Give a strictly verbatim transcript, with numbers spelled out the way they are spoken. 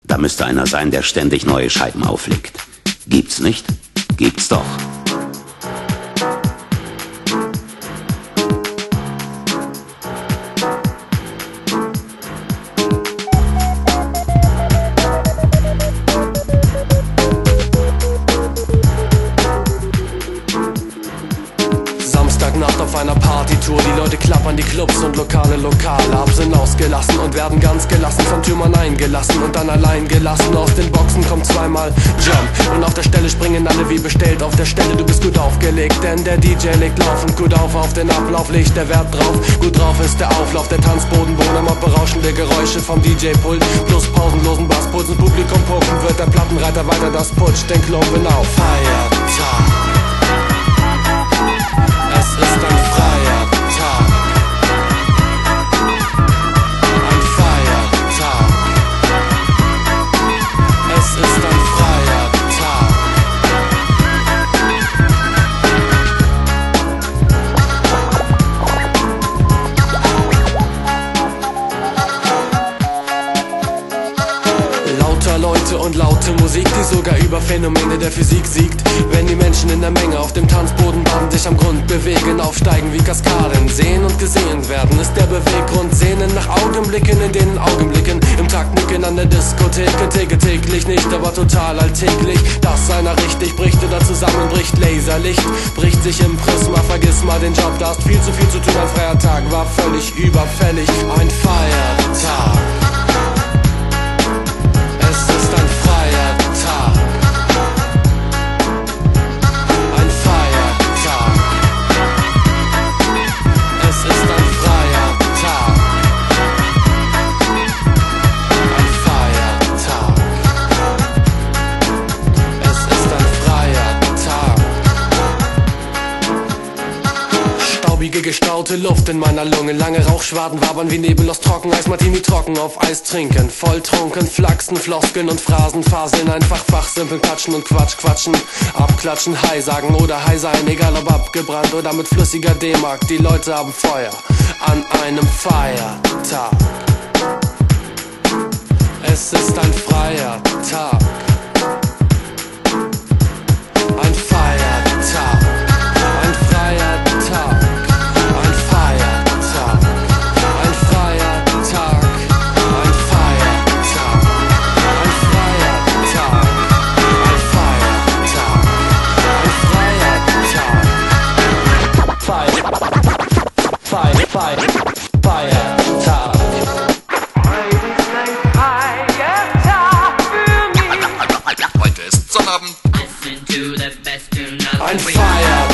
Da müsste einer sein, der ständig neue Scheiben auflegt. Gibt's nicht? Gibt's doch. Samstagnacht auf einer Partytour, die Leute klappern die Clubs und lokale Lokale ab, sind ausgelassen und werden ganz gelassen von Türmann eingelassen und dann allein gelassen. Aus den Boxen kommt zweimal Jump und auf der Stelle springen alle wie bestellt auf der Stelle. Du bist gut aufgelegt, denn der D J legt laufend gut auf auf den Ablauf, legt der Wert drauf. Gut drauf ist der Auflauf, der Tanzboden, Wohnheim, berauschende Geräusche vom D J-Pult plus pausenlosen Basspuls und Publikum gucken, wird der Plattenreiter weiter das putscht den Klumpen auf. Feiertag. Es ist ein freier Tag. Ein Feiertag. Es ist ein freier Tag. Lauter Leute und laute Musik, die sogar über Phänomene der Physik siegt. Wenn die Menschen in der Menge auf dem Tanzboden baden, sich am Grund bewegen, aufsteigen wie Kaskaden, sehen und gesehen werden, ist der Beweggrund. Sehnen nach Augenblicken, in denen Augenblicken im Takt nicken an der Diskothek. Täglich, täglich nicht, aber total alltäglich, dass einer richtig bricht oder zusammenbricht. Laserlicht bricht sich im Prisma, vergiss mal den Job, da hast viel zu viel zu tun. Ein freier Tag war völlig überfällig. Ein Feiertag. Es ist ein freier Tag. Ein Feiertag. Es ist ein freier Tag. Ein Feiertag. Es ist ein freier Tag. Staubige, gestaute Luft in meiner Lunge, lange Rauchschwaden wabern wie Nebel aus Trockeneis, Martini trocken auf Eis trinken, volltrunken, flachsen, Floskeln und Phrasen, faseln, einfach fachsimpeln, klatschen und Quatsch, quatschen, abklatschen, Hi sagen oder Hi sein, egal ob abgebrannt oder mit flüssiger D-Mark, die Leute haben Feuer an einem Feiertag. Es ist ein freier Tag. Ein Feiertag. Ein freier Tag. Ein Feiertag. Ein freier Tag. Ein Feiertag. Ein freier Tag. Ein Feiertag. Ein freier Tag. Feier. Feier. Feier. Feiertag. Heute ist Sonnabend. Ein Feier.